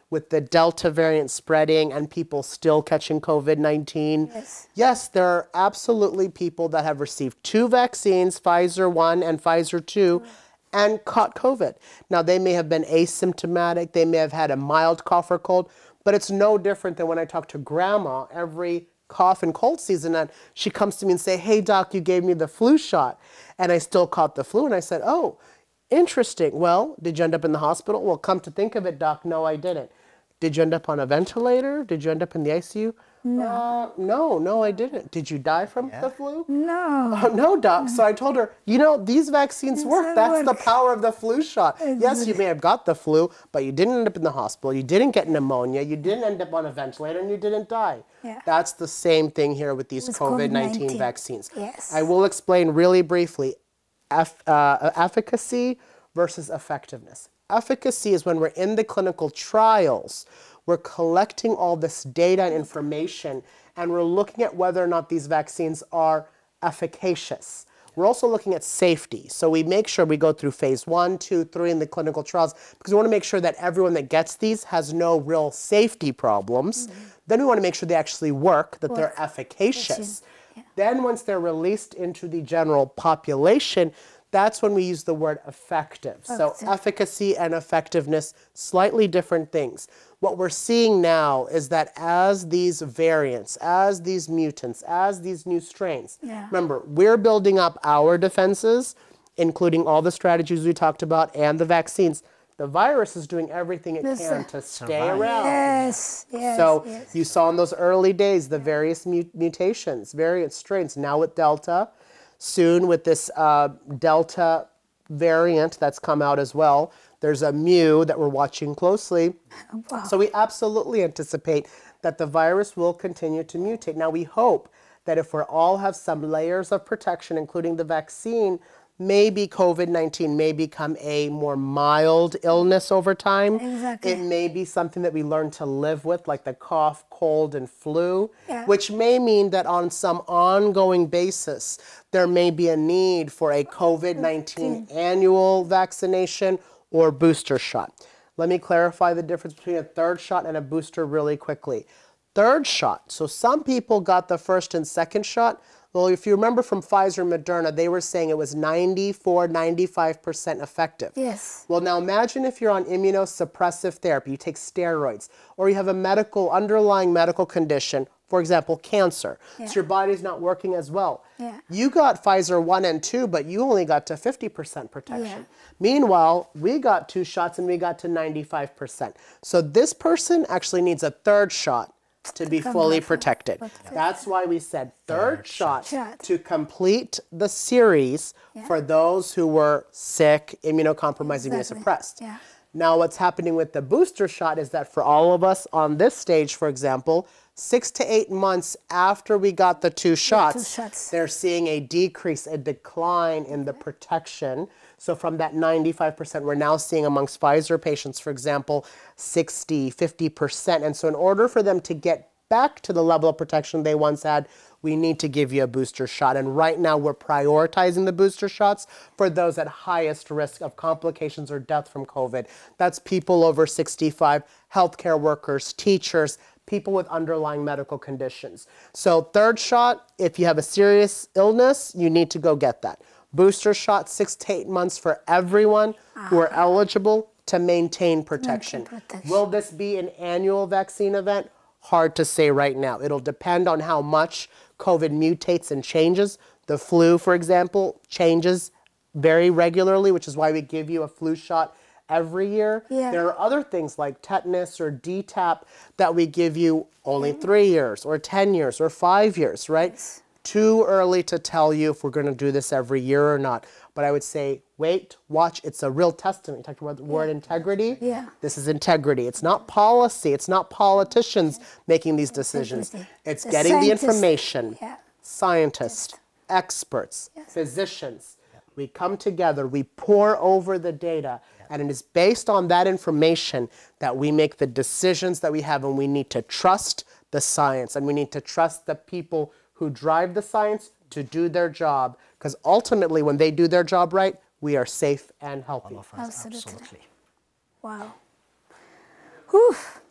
Speaker 4: with the Delta variant spreading and people still catching COVID nineteen.
Speaker 3: Yes.
Speaker 4: Yes, there are absolutely people that have received two vaccines, Pfizer one and Pfizer two, and caught COVID. Now, they may have been asymptomatic, they may have had a mild cough or cold, but it's no different than when I talk to grandma every cough and cold season, and she comes to me and say, hey doc, you gave me the flu shot, and I still caught the flu. And I said, oh, interesting. Well, did you end up in the hospital? Well, come to think of it, doc, no, I didn't. Did you end up on a ventilator? Did you end up in the I C U? No. Uh, no, no, I didn't. Did you die from yeah. the flu?
Speaker 3: No.
Speaker 4: Oh, no, doc. So I told her, you know, these vaccines work.
Speaker 3: That
Speaker 4: That's
Speaker 3: work.
Speaker 4: the power of the flu shot. Exactly. Yes, you may have got the flu, but you didn't end up in the hospital. You didn't get pneumonia. You didn't end up on a ventilator, and you didn't die.
Speaker 3: Yeah.
Speaker 4: That's the same thing here with these COVID nineteen vaccines.
Speaker 3: Yes.
Speaker 4: I will explain really briefly eff, uh, efficacy versus effectiveness. Efficacy is when we're in the clinical trials, we're collecting all this data and information, and we're looking at whether or not these vaccines are efficacious. We're also looking at safety. So we make sure we go through phase one, two, three in the clinical trials because we want to make sure that everyone that gets these has no real safety problems. Mm-hmm. Then we want to make sure they actually work, that work. They're efficacious. Yeah. Then once they're released into the general population, that's when we use the word effective. So efficacy and effectiveness, slightly different things. What we're seeing now is that as these variants, as these mutants, as these new strains, yeah. remember, we're building up our defenses, including all the strategies we talked about and the vaccines. The virus is doing everything it
Speaker 3: This,
Speaker 4: can to stay
Speaker 2: survive.
Speaker 4: around.
Speaker 3: Yes, yes.
Speaker 4: So
Speaker 3: yes.
Speaker 4: you saw in those early days the various mut mutations, variant strains, now with Delta, soon with this uh, Delta variant that's come out as well. There's a mu that we're watching closely. Wow. So we absolutely anticipate that the virus will continue to mutate. Now we hope that if we all have some layers of protection, including the vaccine, maybe COVID nineteen may become a more mild illness over time.
Speaker 3: Exactly.
Speaker 4: It may be something that we learn to live with, like the cough, cold, and flu,
Speaker 3: yeah.
Speaker 4: which may mean that on some ongoing basis, there may be a need for a COVID nineteen annual vaccination or booster shot. Let me clarify the difference between a third shot and a booster really quickly. Third shot, so some people got the first and second shot. Well, if you remember from Pfizer and Moderna, they were saying it was ninety-four, ninety-five percent effective.
Speaker 3: Yes.
Speaker 4: Well, now imagine if you're on immunosuppressive therapy, you take steroids, or you have a medical, underlying medical condition, for example, cancer. Yeah. So your body's not working as well.
Speaker 3: Yeah.
Speaker 4: You got Pfizer one and two, but you only got to fifty percent protection.
Speaker 3: Yeah.
Speaker 4: Meanwhile, we got two shots and we got to ninety-five percent. So this person actually needs a third shot to be fully protected. That's why we said third, third shot, shot to complete the series yeah. for those who were sick, immunocompromised, exactly. immunosuppressed. Yeah. Now what's happening with the booster shot is that for all of us on this stage, for example, six to eight months after we got the two shots,
Speaker 3: two shots.
Speaker 4: they're seeing a decrease, a decline in the protection. So from that ninety-five percent, we're now seeing amongst Pfizer patients, for example, sixty, fifty percent. And so in order for them to get back to the level of protection they once had, we need to give you a booster shot. And right now we're prioritizing the booster shots for those at highest risk of complications or death from COVID. That's people over sixty-five, healthcare workers, teachers, people with underlying medical conditions. So third shot, if you have a serious illness, you need to go get that. Booster shot, six to eight months for everyone uh-huh. who are eligible to maintain protection. Maintain protection. Will this be an annual vaccine event? Hard to say right now. It'll depend on how much COVID mutates and changes. The flu, for example, changes very regularly, which is why we give you a flu shot every year. Yeah. There are other things like tetanus or D TAP that we give you only three years or ten years or five years, right? Yes. Too early to tell you if we're going to do this every year or not. But I would say, wait, watch. It's a real testament. You talked about the word yeah. integrity. Yeah. This is integrity. It's not policy. It's not politicians making these decisions. It's the getting the information. Yeah. Scientists, yeah. experts, yeah. physicians. Yeah. We come together. We pour over the data. Yeah. And it is based on that information that we make the decisions that we have. And we need to trust the science. And we need to trust the people who drive the science to do their job, because ultimately when they do their job right, we are safe and healthy.
Speaker 3: Absolutely. Absolutely. Wow. Whew.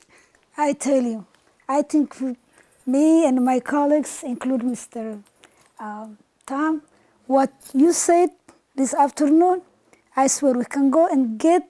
Speaker 3: I tell you, I think me and my colleagues, include Mister Um, Tom, what you said this afternoon, I swear we can go and get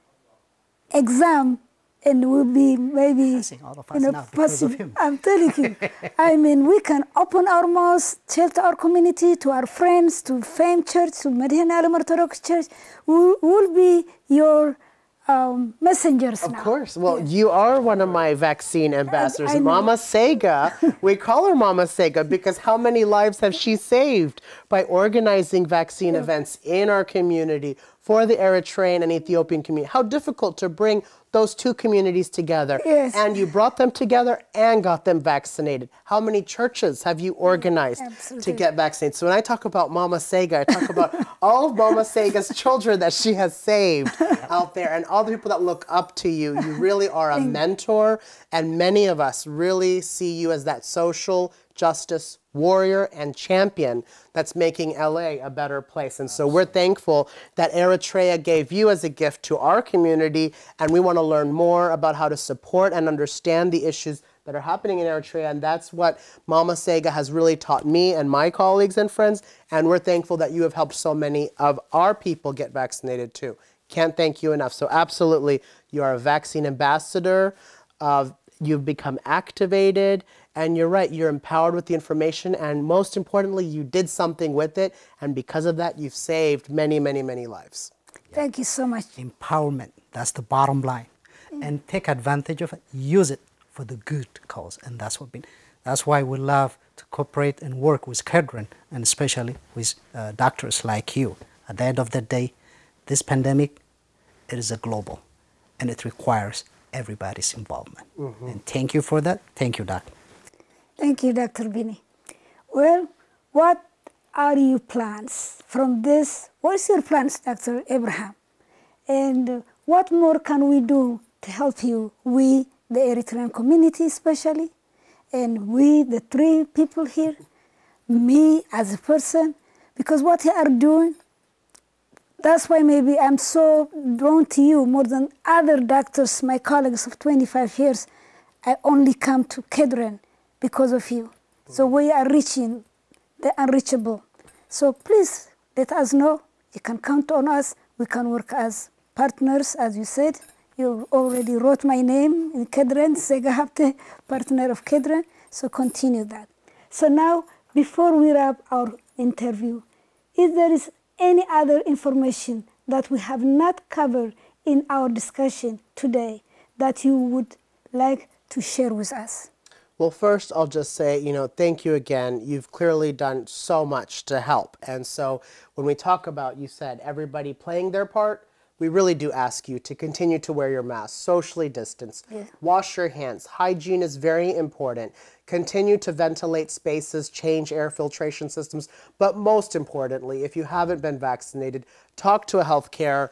Speaker 3: exam and we'll be maybe
Speaker 2: Passing all of us
Speaker 3: you know,
Speaker 2: now because of
Speaker 3: passing.
Speaker 2: him.
Speaker 3: I'm telling you. I mean, we can open our mouths, tell to our community, to our friends, to Fame Church, to Medina Alam Orthodox Church. We'll, we'll be your um, messengers
Speaker 4: Of
Speaker 3: now.
Speaker 4: course. Well,
Speaker 3: Yes.
Speaker 4: you are one of my vaccine ambassadors.
Speaker 3: I know.
Speaker 4: Mama Sega, we call her Mama Sega because how many lives have she saved by organizing vaccine events in our community for the Eritrean and Ethiopian community? How difficult to bring those two communities together.
Speaker 3: Yes.
Speaker 4: And you brought them together and got them vaccinated. How many churches have you organized
Speaker 3: Absolutely.
Speaker 4: to get vaccinated? So when I talk about Mama Sega, I talk about all of Mama Sega's children that she has saved out there and all the people that look up to you. You really are a mentor, and many of us really see you as that social justice warrior and champion that's making L A a better place. And so we're thankful that Eritrea gave you as a gift to our community, and we want to learn more about how to support and understand the issues that are happening in Eritrea. And that's what Mama Sega has really taught me and my colleagues and friends. And we're thankful that you have helped so many of our people get vaccinated too. Can't thank you enough. So absolutely, you are a vaccine ambassador. Uh, you've become activated. And you're right, you're empowered with the information, and most importantly, you did something with it, and because of that, you've saved many, many, many lives.
Speaker 3: Thank you so much.
Speaker 2: Empowerment, that's the bottom line. And take advantage of it, use it for the good cause. And that's what been, that's why we love to cooperate and work with Kedron, and especially with uh, doctors like you. At the end of the day, this pandemic, it is a global, and it requires everybody's involvement. Mm-hmm. And thank you for that. Thank you, Doc.
Speaker 3: Thank you, Doctor Bini. Well, what are your plans from this? What's your plans, Doctor Abraham? And uh, what more can we do to help you, we, the Eritrean community especially, and we, the three people here, me as a person, because what you are doing, that's why maybe I'm so drawn to you more than other doctors, my colleagues of twenty-five years. I only come to Kedron because of you. So we are reaching the unreachable. So please let us know. You can count on us. We can work as partners, as you said. You already wrote my name in Kedron, Sega Hapte, partner of Kedron. So continue that. So now, before we wrap our interview, if there is any other information that we have not covered in our discussion today that you would like to share with us?
Speaker 4: Well, first, I'll just say, you know, thank you again. You've clearly done so much to help. And so when we talk about, you said, everybody playing their part, we really do ask you to continue to wear your mask, socially distance,
Speaker 3: Yeah.
Speaker 4: wash your hands. Hygiene is very important. Continue to ventilate spaces, change air filtration systems. But most importantly, if you haven't been vaccinated, talk to a healthcare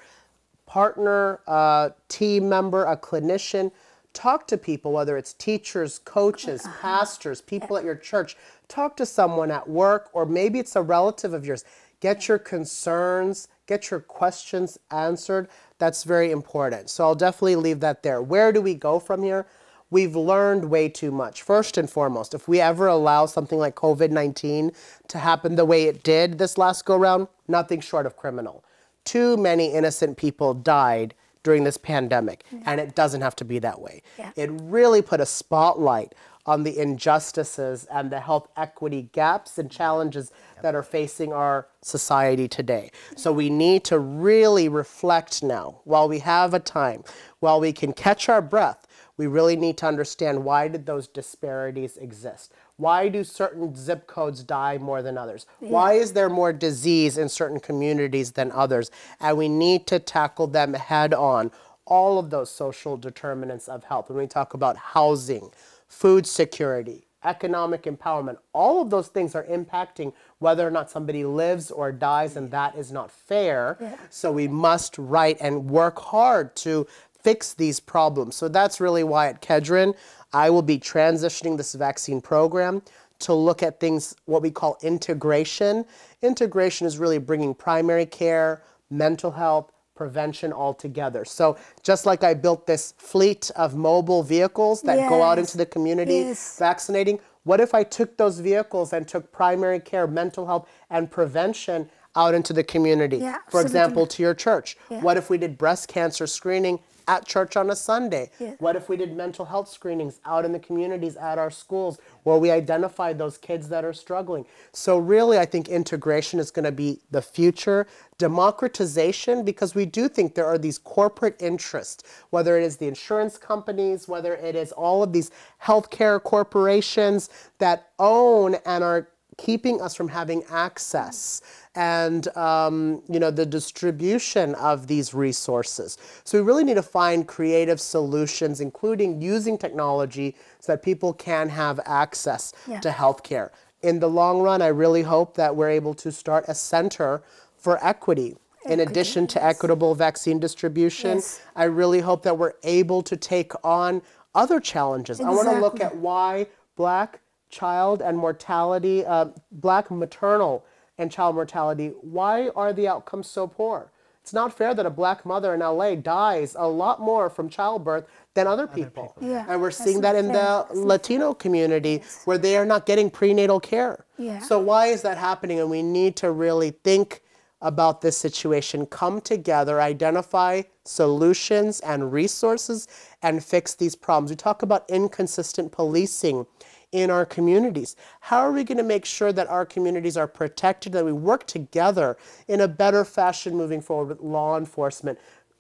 Speaker 4: partner, a team member, a clinician. Talk to people, whether it's teachers, coaches, uh-huh. pastors, people at your church. Talk to someone at work, or maybe it's a relative of yours. Get your concerns, get your questions answered. That's very important. So I'll definitely leave that there. Where do we go from here? We've learned way too much. First and foremost, if we ever allow something like COVID nineteen to happen the way it did this last go-round, nothing short of criminal. Too many innocent people died during this pandemic, yeah. and it doesn't have to be that way. Yeah. It really put a spotlight on the injustices and the health equity gaps and challenges yep. that are facing our society today. So we need to really reflect now, while we have a time, while we can catch our breath, we really need to understand, why did those disparities exist? Why do certain zip codes die more than others? Yeah. Why is there more disease in certain communities than others? And we need to tackle them head on, all of those social determinants of health. When we talk about housing, food security, economic empowerment, all of those things are impacting whether or not somebody lives or dies, and that is not fair. Yeah. So we must write and work hard to fix these problems. So that's really why at Kedron, I will be transitioning this vaccine program to look at things, what we call integration. Integration is really bringing primary care, mental health, prevention altogether. So just like I built this fleet of mobile vehicles that go out
Speaker 3: Yes.
Speaker 4: into the community
Speaker 3: Yes.
Speaker 4: vaccinating, what if I took those vehicles and took primary care, mental health, and prevention out into the community?
Speaker 3: Yeah,
Speaker 4: For example,
Speaker 3: absolutely.
Speaker 4: to your church.
Speaker 3: Yeah.
Speaker 4: What if we did breast cancer screening at church on a Sunday?
Speaker 3: Yeah.
Speaker 4: What if we did mental health screenings out in the communities at our schools where we identified those kids that are struggling? So really, I think integration is going to be the future. Democratization, because we do think there are these corporate interests, whether it is the insurance companies, whether it is all of these healthcare corporations that own and are keeping us from having access and um, you know, the distribution of these resources. So we really need to find creative solutions, including using technology so that people can have access
Speaker 3: Yeah.
Speaker 4: to healthcare. In the long run, I really hope that we're able to start a center for equity. In
Speaker 3: Equity,
Speaker 4: addition to
Speaker 3: yes.
Speaker 4: equitable vaccine distribution,
Speaker 3: Yes.
Speaker 4: I really hope that we're able to take on other challenges. I want to look
Speaker 3: Exactly.
Speaker 4: at why Black child and mortality, uh, Black maternal and child mortality, why are the outcomes so poor? It's not fair that a Black mother in L A dies a lot more from childbirth than other people.
Speaker 3: Yeah,
Speaker 4: And we're
Speaker 3: that's
Speaker 4: seeing
Speaker 3: not
Speaker 4: that in
Speaker 3: fair.
Speaker 4: the
Speaker 3: That's not
Speaker 4: Latino community where they are not getting prenatal care.
Speaker 3: Yeah.
Speaker 4: So why is that happening? And we need to really think about this situation, come together, identify solutions and resources, and fix these problems. We talk about inconsistent policing in our communities. How are we going to make sure that our communities are protected, that we work together in a better fashion moving forward with law enforcement,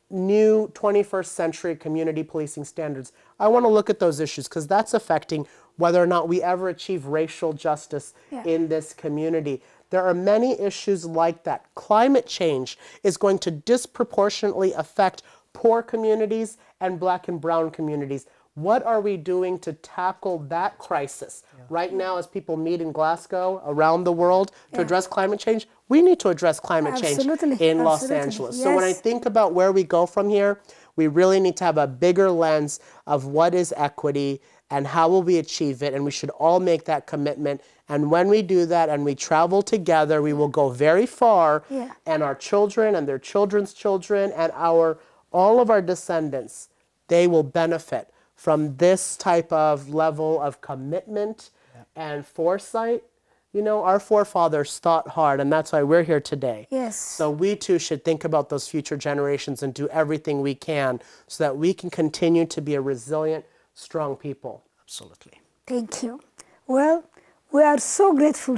Speaker 4: new twenty-first century community policing standards? I want to look at those issues because that's affecting whether or not we ever achieve racial justice
Speaker 3: Yeah.
Speaker 4: in this community. There are many issues like that. Climate change is going to disproportionately affect poor communities and Black and brown communities. What are we doing to tackle that crisis? Right now, as people meet in Glasgow, around the world, to
Speaker 3: Yeah.
Speaker 4: address climate change, we need to address climate
Speaker 3: Absolutely,
Speaker 4: change in Los
Speaker 3: absolutely,
Speaker 4: Angeles. So when I
Speaker 3: yes.
Speaker 4: think about where we go from here, we really need to have a bigger lens of what is equity and how will we achieve it, and we should all make that commitment. And when we do that and we travel together, we will go very far,
Speaker 3: Yeah.
Speaker 4: and our children and their children's children and our all of our descendants, they will benefit from this type of level of commitment and foresight. You know, our forefathers thought hard, and that's why we're here today.
Speaker 3: Yes.
Speaker 4: So we too should think about those future generations and do everything we can so that we can continue to be a resilient, strong people.
Speaker 2: Absolutely.
Speaker 3: Thank you. Well, we are so grateful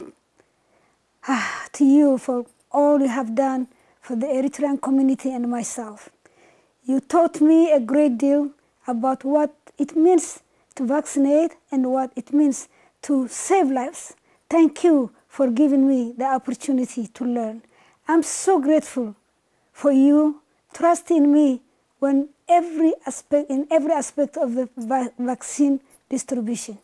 Speaker 3: ah, to you for all you have done for the Eritrean community and myself. You taught me a great deal about what it means to vaccinate and what it means to save lives. Thank you for giving me the opportunity to learn. I'm so grateful for you trusting me when every aspect, in every aspect of the va- vaccine distribution.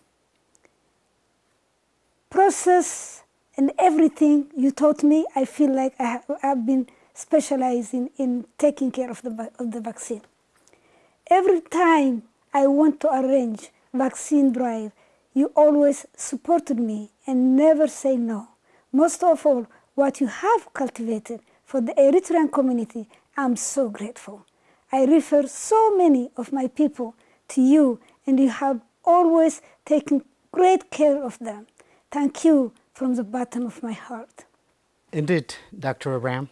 Speaker 3: Process and everything you taught me, I feel like I have, I've been specializing in taking care of the, va- of the vaccine. Every time I want to arrange vaccine drive, you always supported me and never say no. Most of all, what you have cultivated for the Eritrean community, I'm so grateful. I refer so many of my people to you, and you have always taken great care of them. Thank you from the bottom of my heart.
Speaker 2: Indeed, Doctor Abraham.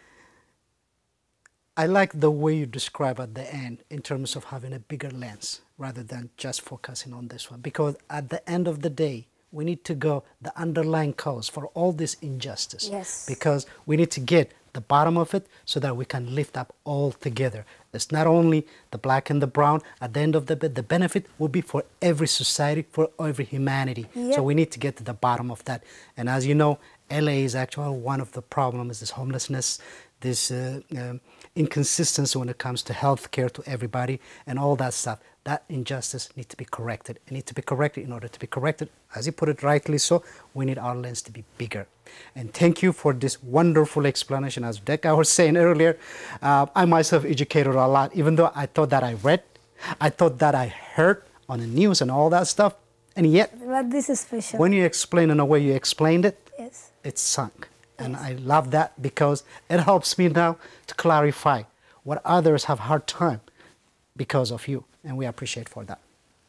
Speaker 2: I like the way you describe at the end in terms of having a bigger lens rather than just focusing on this one. Because at the end of the day, we need to go the underlying cause for all this injustice.
Speaker 3: Yes.
Speaker 2: Because we need to get the bottom of it so that we can lift up all together. It's not only the Black and the brown. At the end of the the benefit will be for every society, for every humanity.
Speaker 3: Yep.
Speaker 2: So we need to get to the bottom of that. And as you know, L A is actually one of the problems, is homelessness, this uh, um, inconsistency when it comes to health care to everybody and all that stuff. That injustice needs to be corrected. It needs to be corrected. In order to be corrected, as you put it rightly so, we need our lens to be bigger. And thank you for this wonderful explanation. As Decca was saying earlier, uh, I myself educated a lot, even though I thought that I read, I thought that I heard on the news and all that stuff. And yet,
Speaker 3: But this is special.
Speaker 2: when you explain in the way you explained it,
Speaker 3: Yes.
Speaker 2: it's sunk. And I love that because it helps me now to clarify what others have hard time because of you, and we appreciate for that.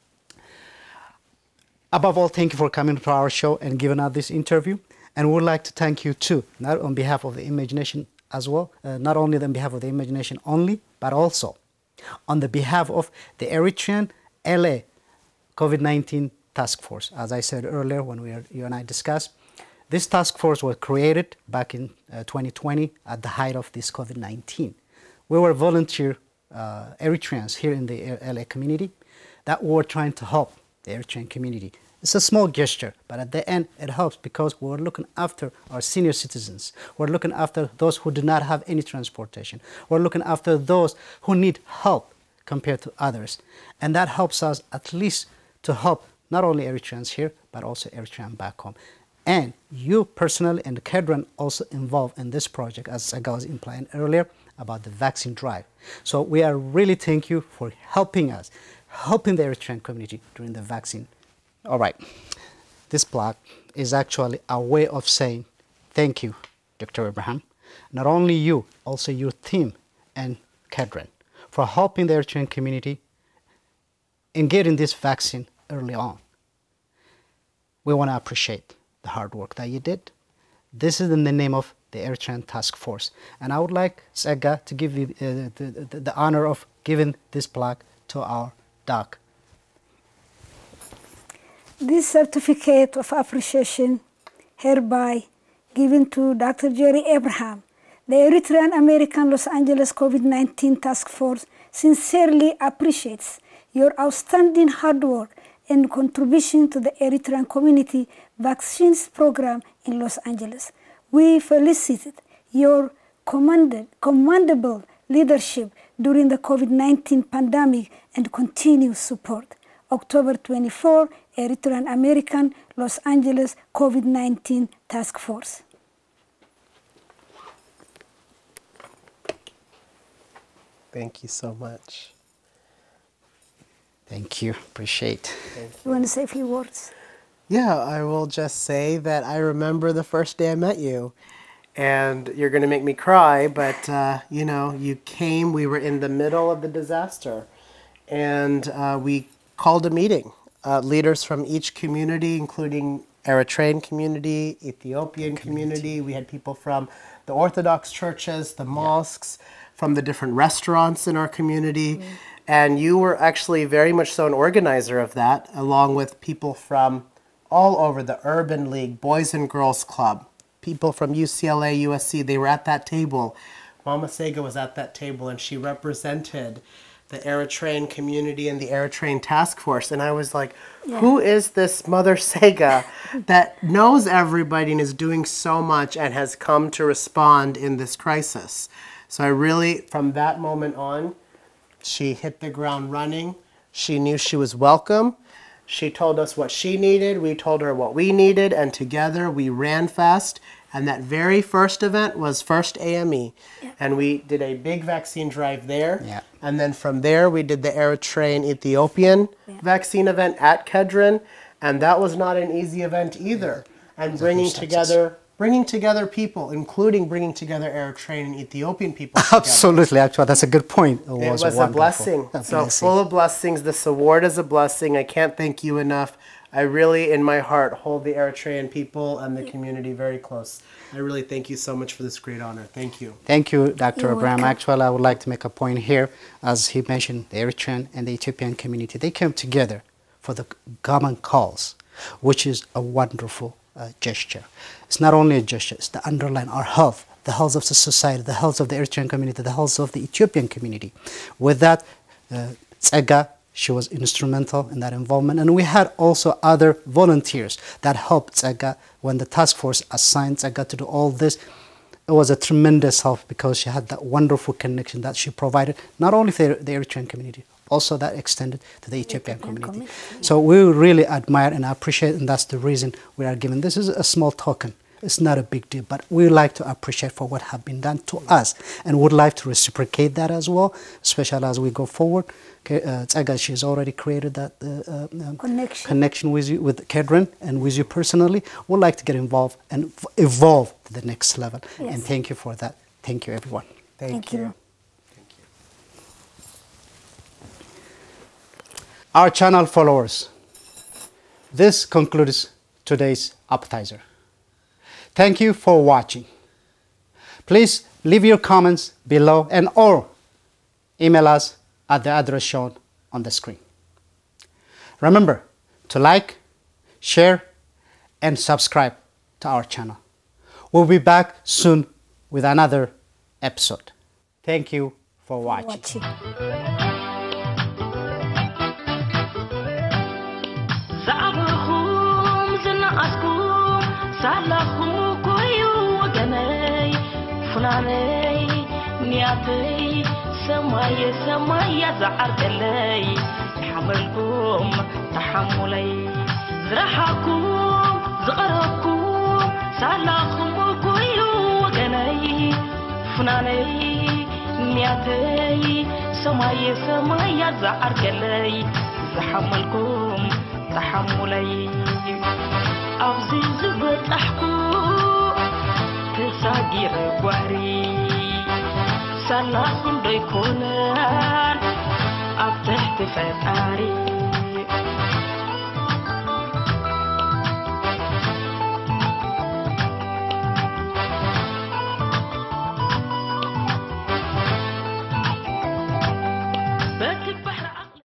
Speaker 2: Above all, thank you for coming to our show and giving us this interview. And we would like to thank you too, not on behalf of the ImagEnatioN as well, uh, not only on behalf of the ImagEnatioN only, but also on the behalf of the Eritrean L A COVID nineteen Task Force. As I said earlier when we were, you and I discussed, this task force was created back in uh, twenty twenty at the height of this COVID nineteen. We were volunteer uh, Eritreans here in the L A community that were trying to help the Eritrean community. It's a small gesture, but at the end it helps because we're looking after our senior citizens. We're looking after those who do not have any transportation. We're looking after those who need help compared to others. And that helps us at least to help not only Eritreans here, but also Eritreans back home. And you personally and Kedron also involved in this project, as I was implying earlier, about the vaccine drive. So we are really thank you for helping us, helping the Eritrean community during the vaccine. All right, this plaque is actually a way of saying thank you, Doctor Abraham. Not only you, also your team and Kedron for helping the Eritrean community in getting this vaccine early on. We want to appreciate the hard work that you did. This is in the name of the Eritrean Task Force. And I would like Tsega to give you uh, the, the, the honor of giving this plaque to our doc.
Speaker 3: This certificate of appreciation hereby given to Doctor Jerry Abraham, the Eritrean American Los Angeles COVID nineteen Task Force sincerely appreciates your outstanding hard work and contribution to the Eritrean community vaccines program in Los Angeles. We felicitate your commanded, commendable leadership during the COVID nineteen pandemic and continued support. October twenty-fourth, Eritrean American Los Angeles COVID nineteen Task Force.
Speaker 4: Thank you so much.
Speaker 2: Thank you. Appreciate.
Speaker 4: Thank you.
Speaker 3: You want to say a few words?
Speaker 4: Yeah, I will just say that I remember the first day I met you. And you're going to make me cry, but, uh, you know, you came, we were in the middle of the disaster. And uh, we called a meeting. Uh, leaders from each community, including Eritrean community, Ethiopian community. community. We had people from the Orthodox churches, the mosques, yeah. from the different restaurants in our community. Mm. And you were actually very much so an organizer of that, along with people from all over the Urban League, Boys and Girls Club, people from U C L A, U S C. They were at that table. Mama Sega was at that table, and she represented the Eritrean community and the Eritrean Task Force. And I was like, yeah. who is this Mother Sega that knows everybody and is doing so much and has come to respond in this crisis? So I really, from that moment on, she hit the ground running. She knew she was welcome. She told us what she needed. We told her what we needed. And together we ran fast. And that very first event was First A M E. Yeah. And we did a big vaccine drive there. Yeah. And then from there, we did the Eritrean Ethiopian yeah. vaccine event at Kedron. And that was not an easy event either. Yeah. And bringing together, bringing together people, including bringing together Eritrean and Ethiopian people together.
Speaker 2: Absolutely, actually, that's a good point. It was,
Speaker 4: it was a blessing. A so blessing. Full of blessings. This award is a blessing. I can't thank you enough. I really, in my heart, hold the Eritrean people and the community very close. I really thank you so much for this great honor. Thank you.
Speaker 2: Thank you, Doctor Abraham. Actually, I would like to make a point here. As he mentioned, the Eritrean and the Ethiopian community, they came together for the common cause, which is a wonderful uh, gesture. It's not only a gesture, it's to underline our health, the health of the society, the health of the Eritrean community, the health of the Ethiopian community. With that, uh, Tsega, she was instrumental in that involvement. And we had also other volunteers that helped Tsega when the task force assigned Tsega to do all this. It was a tremendous help because she had that wonderful connection that she provided, not only for the Eritrean community, also that extended to the Ethiopian community. community. So we really admire and appreciate, and that's the reason we are giving. This is a small token. It's not a big deal, but we like to appreciate for what have been done to us and would like to reciprocate that as well, especially as we go forward. Okay, uh, Tsega, she's already created that uh, uh,
Speaker 3: connection.
Speaker 2: connection with you, with Kedron, and with you personally. We'd like to get involved and evolve to the next level. Yes. And thank you for that. Thank you, everyone.
Speaker 4: Thank,
Speaker 3: thank
Speaker 4: you.
Speaker 3: you.
Speaker 4: Thank you.
Speaker 2: our channel followers, this concludes today's appetizer. Thank you for watching. Please leave your comments below and or email us at the address shown on the screen. Remember to like, share, and subscribe to our channel. We'll be back soon with another episode. Thank you for watching.
Speaker 3: watching.
Speaker 1: زعبهم زنقاسكم سالخم كويو وجناي فلاني نياتي سماي سماي زعر دلي حملكم تحملي زرحكم زغركم سالخم كويو وجناي فلاني نياتي سماي سماي زعر دلي زحملكم تحملي أغزي زبط أحكو تساقير بحري سلاخن ديكونان أبتحت فتاري